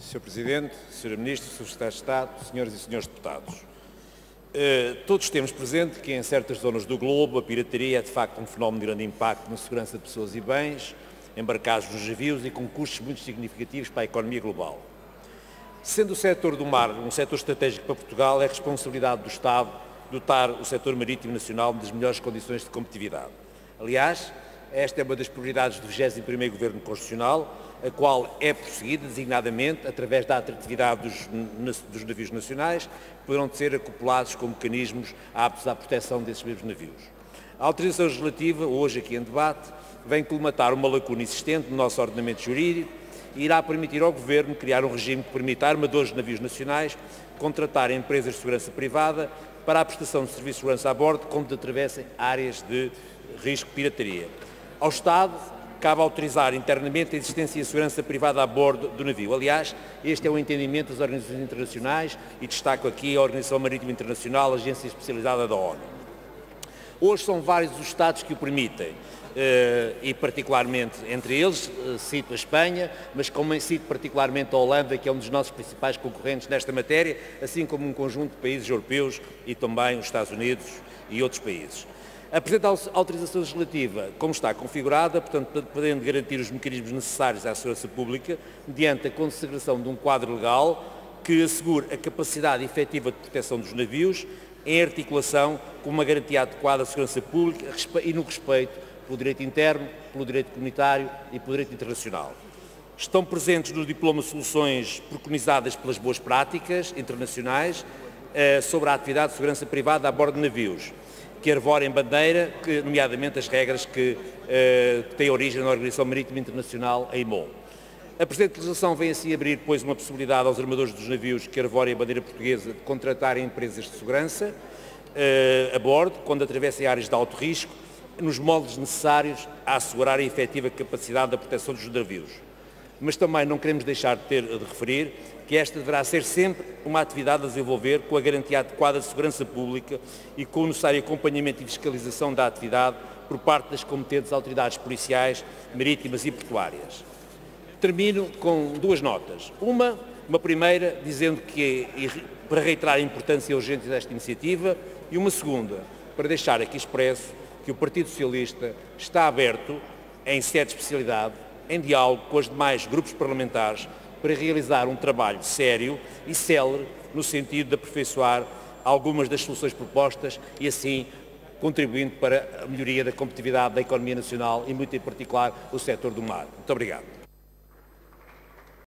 Sr. Presidente, Sra. Ministra, Sr. Secretário de Estado, Senhoras e Senhores Deputados, todos temos presente que em certas zonas do globo a pirataria é de facto um fenómeno de grande impacto na segurança de pessoas e bens, embarcados nos navios e com custos muito significativos para a economia global. Sendo o setor do mar um setor estratégico para Portugal, é responsabilidade do Estado dotar o setor marítimo nacional das melhores condições de competitividade. Aliás, esta é uma das prioridades do 21º Governo Constitucional, a qual é prosseguida designadamente através da atratividade dos navios nacionais, que poderão ser acoplados com mecanismos aptos à proteção desses mesmos navios. A autorização legislativa, hoje aqui em debate, vem colmatar uma lacuna existente no nosso ordenamento jurídico e irá permitir ao Governo criar um regime que permita a armadores de navios nacionais contratar empresas de segurança privada para a prestação de serviços de segurança a bordo quando atravessem áreas de risco de pirataria. Ao Estado, cabe autorizar internamente a existência de segurança privada a bordo do navio. Aliás, este é o entendimento das organizações internacionais e destaco aqui a Organização Marítima Internacional, a agência especializada da ONU. Hoje são vários os Estados que o permitem, e particularmente entre eles, cito a Espanha, mas como cito particularmente a Holanda, que é um dos nossos principais concorrentes nesta matéria, assim como um conjunto de países europeus e também os Estados Unidos e outros países. A presente autorização legislativa, como está configurada, portanto, podendo garantir os mecanismos necessários à segurança pública, mediante a consagração de um quadro legal que assegure a capacidade efetiva de proteção dos navios, em articulação com uma garantia adequada de segurança pública e no respeito pelo direito interno, pelo direito comunitário e pelo direito internacional. Estão presentes no diploma soluções preconizadas pelas boas práticas internacionais sobre a atividade de segurança privada a bordo de navios, que arvorem bandeira, nomeadamente as regras que têm origem na Organização Marítima Internacional, a IMO. A presente legislação vem assim abrir, pois, uma possibilidade aos armadores dos navios que arvorem a bandeira portuguesa de contratarem empresas de segurança a bordo, quando atravessem áreas de alto risco, nos moldes necessários a assegurar a efetiva capacidade da proteção dos navios. Mas também não queremos deixar de referir que esta deverá ser sempre uma atividade a desenvolver com a garantia adequada de segurança pública e com o necessário acompanhamento e fiscalização da atividade por parte das competentes autoridades policiais, marítimas e portuárias. Termino com duas notas. Uma primeira, dizendo que para reiterar a importância e a urgência desta iniciativa, e uma segunda, para deixar aqui expresso que o Partido Socialista está aberto, em sede de especialidade, em diálogo com os demais grupos parlamentares, para realizar um trabalho sério e célere no sentido de aperfeiçoar algumas das soluções propostas e assim contribuindo para a melhoria da competitividade da economia nacional e muito em particular o setor do mar. Muito obrigado.